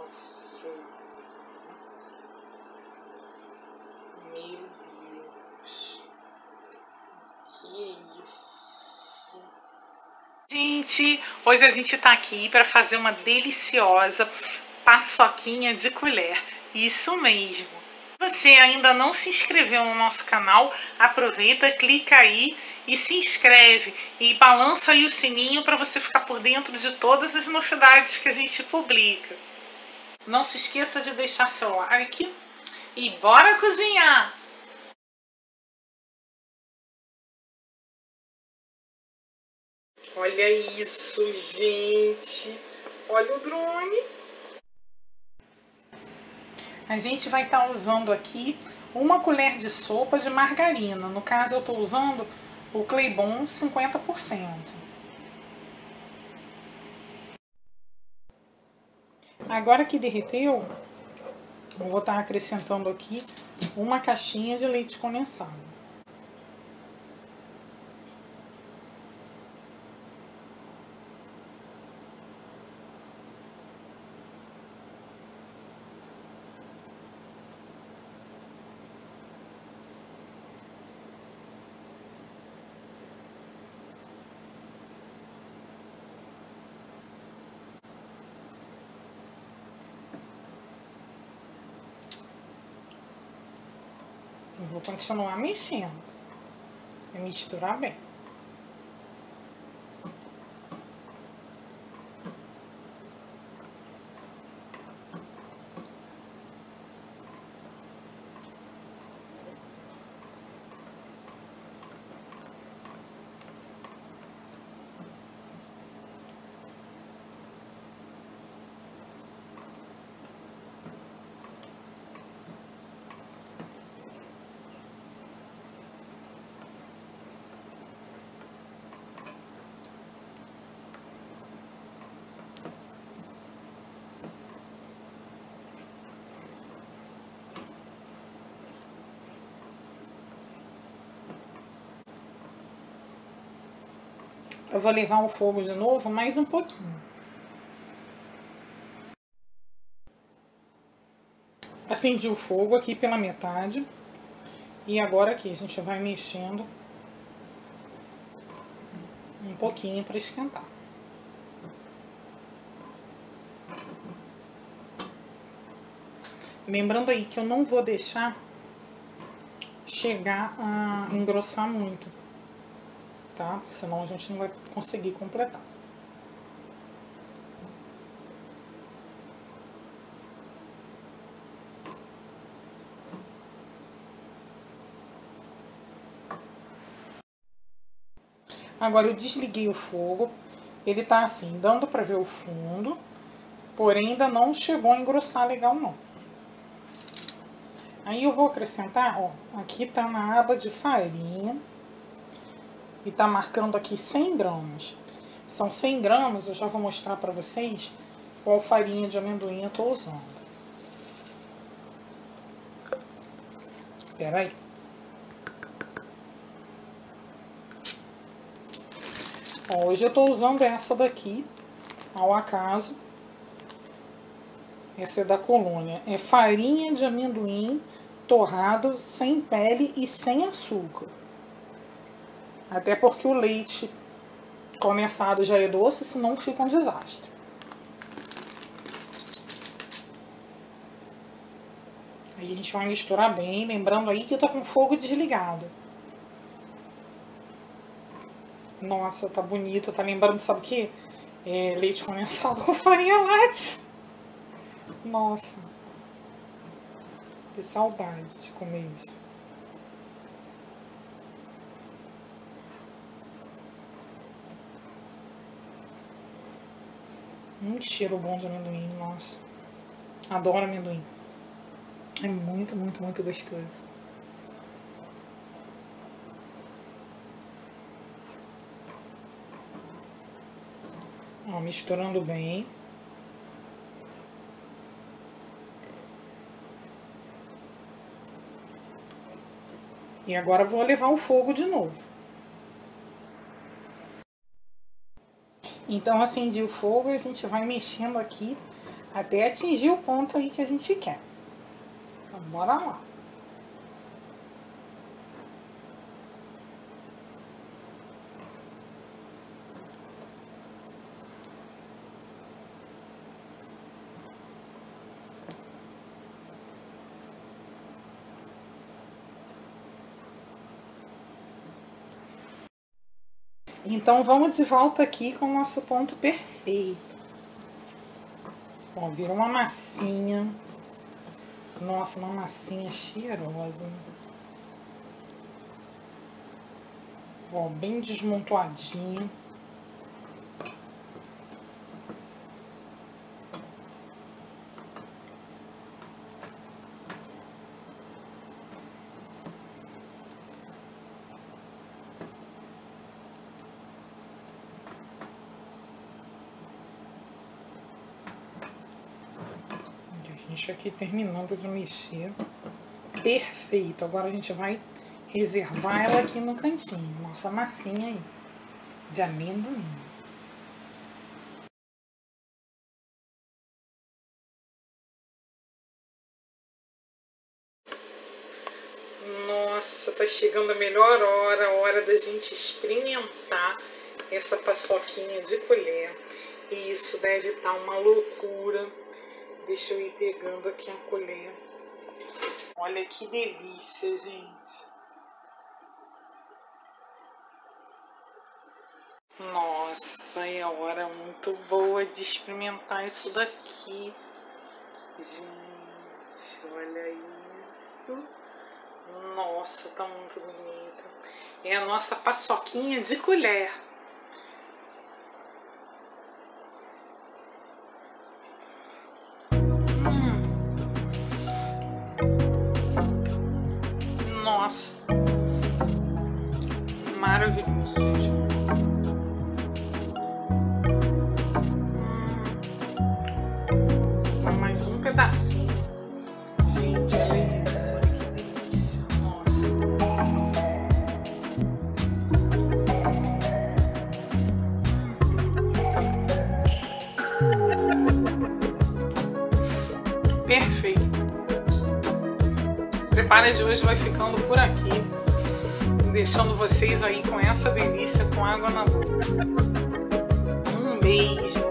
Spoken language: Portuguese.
Nossa. Meu Deus. Que isso? Gente, hoje a gente tá aqui para fazer uma deliciosa paçoquinha de colher. Isso mesmo. Se você ainda não se inscreveu no nosso canal, aproveita, clica aí e se inscreve e balança aí o sininho para você ficar por dentro de todas as novidades que a gente publica. Não se esqueça de deixar seu like e bora cozinhar! Olha isso, gente! Olha o drone! A gente vai estar usando aqui uma colher de sopa de margarina. No caso, eu estou usando o Claybon 50%. Agora que derreteu, eu vou estar acrescentando aqui uma caixinha de leite condensado. Eu vou continuar mexendo e misturar bem. Eu vou levar o fogo de novo mais um pouquinho. Acendi o fogo aqui pela metade. E agora aqui a gente vai mexendo um pouquinho para esquentar. Lembrando aí que eu não vou deixar chegar a engrossar muito, tá? Senão a gente não vai conseguir completar. Agora eu desliguei o fogo, ele tá assim, dando pra ver o fundo, porém ainda não chegou a engrossar legal não. Aí eu vou acrescentar, ó, aqui tá na aba de farinha, e tá marcando aqui 100 gramas. São 100 gramas, eu já vou mostrar pra vocês qual farinha de amendoim eu tô usando. Espera aí. Ó, hoje eu tô usando essa daqui, ao acaso. Essa é da Colônia. É farinha de amendoim torrado, sem pele e sem açúcar. Até porque o leite condensado já é doce, senão fica um desastre. Aí a gente vai misturar bem, lembrando aí que eu tô com o fogo desligado. Nossa, tá bonito, tá lembrando, sabe o que? É leite condensado com farinha láctea. Nossa, que saudade de comer isso. Cheiro bom de amendoim, nossa. Adoro amendoim. É muito, muito, muito gostoso. Ó, misturando bem. E agora vou levar o fogo de novo. Então acendi o fogo e a gente vai mexendo aqui até atingir o ponto aí que a gente quer. Então, bora lá. Então, vamos de volta aqui com o nosso ponto perfeito. Ó, virou uma massinha. Nossa, uma massinha cheirosa. Ó, bem desmontuadinho. A gente aqui terminando de mexer. Perfeito. Agora a gente vai reservar ela aqui no cantinho. Nossa massinha aí de amendoim. Nossa, tá chegando a melhor hora, a hora da gente experimentar essa paçoquinha de colher. E isso deve estar uma loucura. Deixa eu ir pegando aqui a colher. Olha que delícia, gente. Nossa, é a hora muito boa de experimentar isso daqui. Gente, olha isso. Nossa, tá muito bonita. É a nossa paçoquinha de colher. Nossa, maravilhoso, gente. Mais um pedacinho. Gente, olha isso. Olha que delícia. Nossa. Perfeito. Prepara de hoje vai ficando por aqui, deixando vocês aí com essa delícia com água na boca. Um beijo.